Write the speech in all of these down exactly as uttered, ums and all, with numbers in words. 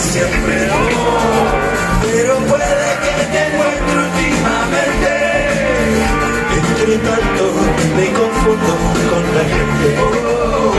siempre, oh, pero puede que te encuentre últimamente. Entre tanto me confundo con la gente, oh,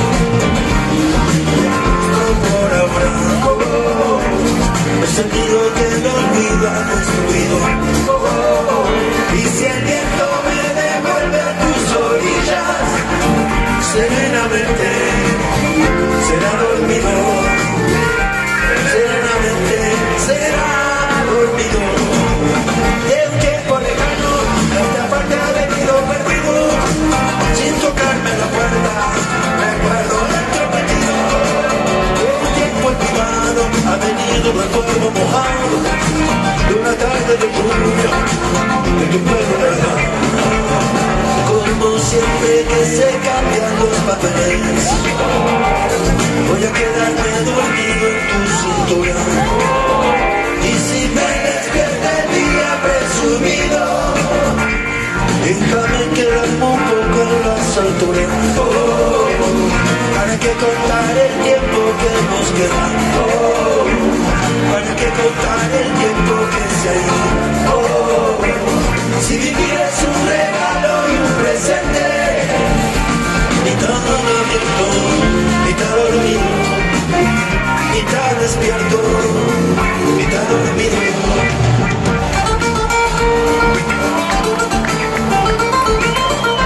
no por ahora, oh, he sentido que el olvido ha construido, oh, y si el viento me devuelve a tus orillas, serenamente será dormido, serenamente será dormido. De un tiempo lejano, esta parte ha venido perdido, sin tocarme la puerta, recuerdo el prometido. De un tiempo olvidado, ha venido el recuerdo mojado, de una tarde de junio, de tu pueblo lejano. Como siempre que se cambian los papeles, voy a quedarme dormido en tu cintura. Y si me despierta el día presumido, déjame quedarme un poco en las alturas, oh, para que contar el tiempo que nos queda, oh, para que contar el tiempo que